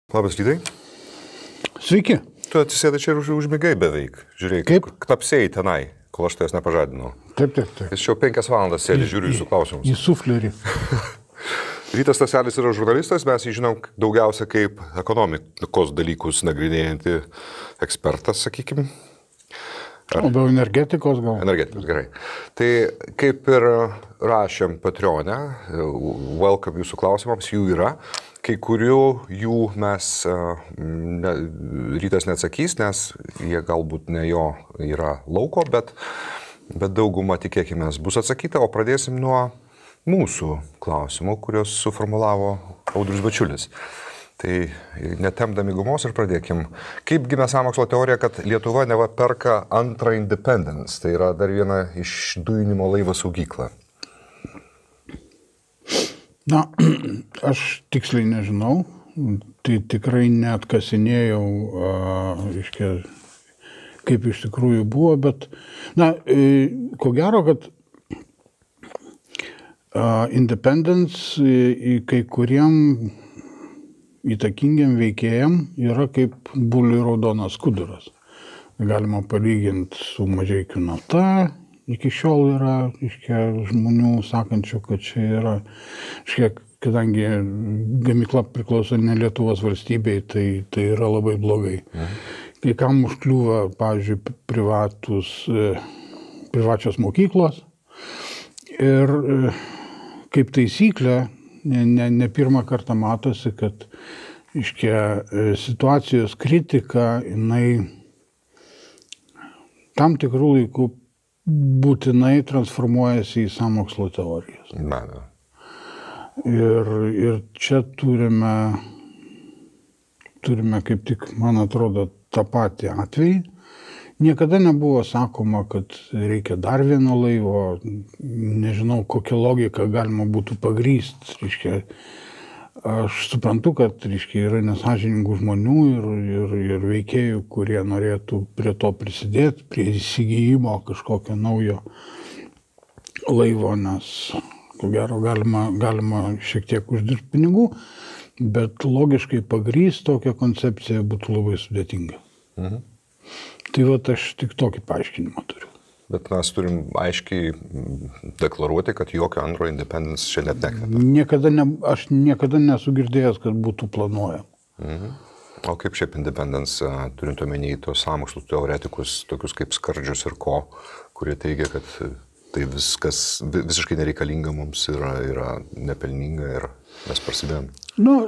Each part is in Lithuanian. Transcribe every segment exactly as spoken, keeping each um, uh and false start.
Labas, Lydai. Sveiki. Tu atsisėdai čia ir už, užmigai beveik. Žiūrėk, Kaip? Knapsėjai tenai, kol aš tavęs nepažadinau. Taip, taip, taip. Jis jau penkias valandas sėdi, žiūriu jūsų klausimus. Į suflerį. Rytas Staselis yra žurnalistas, mes jį žinom daugiausia kaip ekonomikos dalykus nagrinėjantį ekspertas, sakykime. Ar... Labiau energetikos gal? Energetikos, gerai. Tai kaip ir rašėm Patreon'e, welcome jūsų klausimams, jų yra. Kai kurių jų mes ne, rytas neatsakys, nes jie galbūt ne jo yra lauko, bet, bet dauguma, tikėkime, bus atsakyta, o pradėsim nuo mūsų klausimų, kuriuos suformulavo Audrius Bačiulis. Tai netemdami gumos ir pradėkim. Kaip gimė sąmokslo teorija, kad Lietuva neva perka antrą Independence, tai yra dar viena išdujinimo laivo saugykla? Na, aš tiksliai nežinau, tai tikrai neatkasinėjau, reiškia, kaip iš tikrųjų buvo, bet, na, ko gero, kad Independence į kai kuriem įtakingiam veikėjam yra kaip buliui raudonas skuduras. Galima palyginti su Mažeikių nafta. Iki šiol yra iškia, žmonių sakančių, kad čia yra, iškia, kadangi gamykla priklauso ne Lietuvos valstybei, tai, tai yra labai blogai. Mhm. Kai kam užkliūva, pavyzdžiui, privatus, privačios mokyklos ir kaip taisyklė, ne, ne, ne pirmą kartą matosi, kad iškia, situacijos kritika, jinai tam tikrų laikų būtinai transformuojasi į sąmokslo teorijas. Mano. Ir, ir čia turime, turime kaip tik, man atrodo, tą patį atvejį. Niekada nebuvo sakoma, kad reikia dar vieno laivo, nežinau, kokią logiką galima būtų pagrįsti. Reiškia, aš suprantu, kad reiškia, yra nesąžiningų žmonių ir, ir, ir veikėjų, kurie norėtų prie to prisidėti, prie įsigijimo kažkokio naujo laivo, nes, ko gero, galima, galima šiek tiek uždirbti pinigų, bet logiškai pagrįsti tokią koncepciją būtų labai sudėtinga. Mhm. Tai va, aš tik tokį paaiškinimą turiu. Bet mes turim aiškiai deklaruoti, kad jokio antro Independence čia net nekvepia. Niekada ne, aš niekada nesu girdėjęs, kad būtų planuojama. Mhm. O kaip šiaip Independence, turint omeny tos sąmokslų teoretikus, tokius kaip Skardžius ir ko, kurie teigia, kad tai viskas visiškai nereikalinga mums yra, yra nepelninga ir mes prasidėjom. Nu,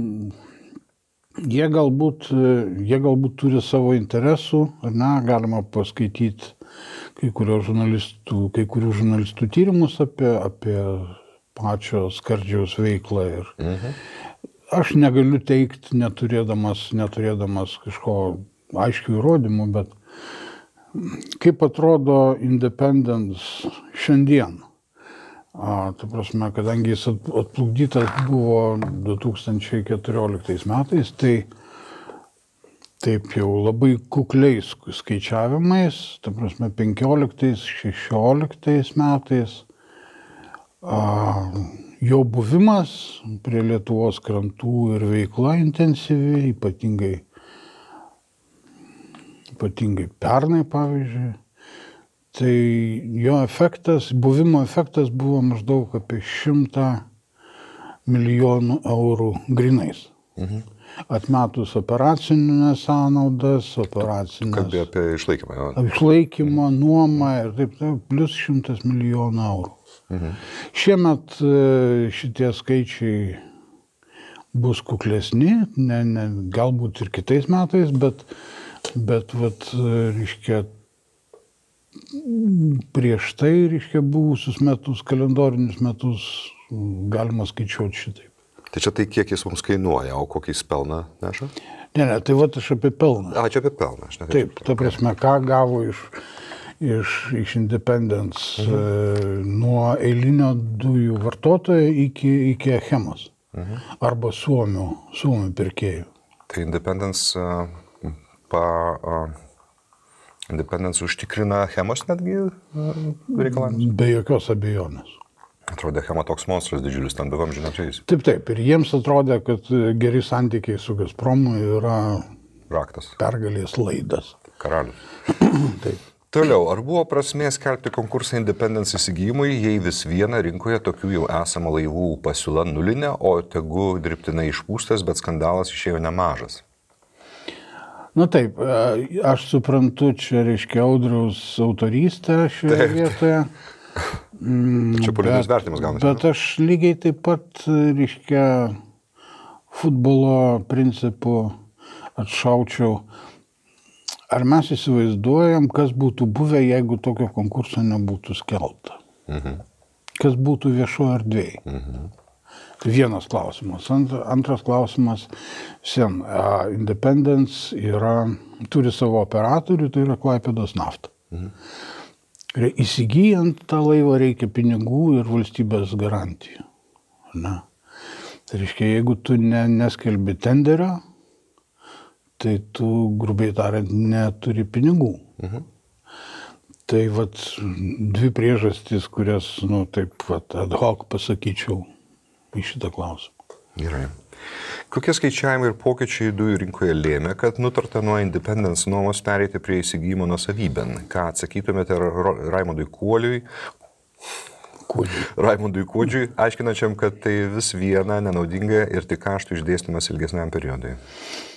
Jie galbūt, jie galbūt turi savo interesų, ar ne, galima paskaityti kai kurių žurnalistų, kai kurių žurnalistų tyrimus apie, apie pačio Skardžiaus veiklą. Ir mhm. Aš negaliu teikti, neturėdamas, neturėdamas kažko aiškių įrodymų, bet kaip atrodo Independence šiandien. A, ta prasme, kadangi jis atplukdytas buvo du tūkstančiai keturioliktais metais, tai taip jau labai kukliais skaičiavimais, ta prasme, penkioliktais, šešioliktais metais, a, jo buvimas prie Lietuvos krantų ir veikla intensyvi, ypatingai, ypatingai pernai, pavyzdžiui. Tai jo efektas, buvimo efektas buvo maždaug apie šimtą milijonų eurų grynais. Mhm. Atmetus operacinės sąnaudas, operacinės... Kalbėjo apie išlaikymą. Jo. Išlaikymą, nuomą ir taip, taip, plus šimtas milijonų eurų. Mhm. Šiemet šitie skaičiai bus kuklesni, ne, ne, galbūt ir kitais metais, bet, bet vat, reiškia, prieš tai, reiškia, buvusius metus, kalendorinius metus, galima skaičiuoti šitaip. Tai čia tai kiek jis mums kainuoja, o kokį jis pelną neša? Ne, ne, tai va aš apie pelną. A, čia apie pelną, aš ne. Taip, ta prasme, ką gavo iš, iš, iš Independence mhm. e, nuo eilinio dujų vartotojo iki, iki Achemos. Mhm. Arba Suomių, Suomių pirkėjų. Tai Independence uh, pa... Uh, Independence užtikrina Achemos netgi reikalavimus? Be jokios abejonės. Atrodė, Chema toks monstras didžiulis, ten bevam žinočiais. Taip, taip. Ir jiems atrodė, kad geri santykiai su Gazpromu yra raktas. Pergalės laidas. Karalius. Taip. Toliau, ar buvo prasmė skelbti konkursą Independence įsigijimui, jei vis viena rinkoje tokių jau esama laivų pasiūla nulinė, o tegu dirbtinai išpūstas, bet skandalas išėjo nemažas? Na taip, aš suprantu, čia reiškia Audriaus autorystę šioje taip. Vietoje. Čia politinis vertimas gaunasi. Bet aš lygiai taip pat, reiškia, futbolo principų atšaučiau. Ar mes įsivaizduojam, kas būtų buvę, jeigu tokio konkurso nebūtų skelbta? Mhm. Kas būtų viešo erdvėje? Mhm. Vienas klausimas. Antras klausimas. Sen, uh, Independence yra, turi savo operatorių, tai yra Klaipėdos nafta. Mhm. Įsigijant tą laivą reikia pinigų ir valstybės garantijų. Na. Tai reiškia, jeigu tu ne, neskelbi tenderio, tai tu, grubiai tariant, neturi pinigų. Mhm. Tai vat dvi priežastys, kurias, nu, taip vat ad hoc pasakyčiau į šitą klausimą. Gerai. Kokie skaičiavimai ir pokyčiai dujų rinkoje lėmė, kad nutarta nuo Independence nuomos pereiti prie įsigijimo nuosavybėn? Ką atsakytumėte Raimondui Kuoliui? Kuodžiui. Raimondui Kuodžiui, aiškinančiam, kad tai vis viena nenaudinga ir tik kaštų išdėstymas ilgesniam periodui.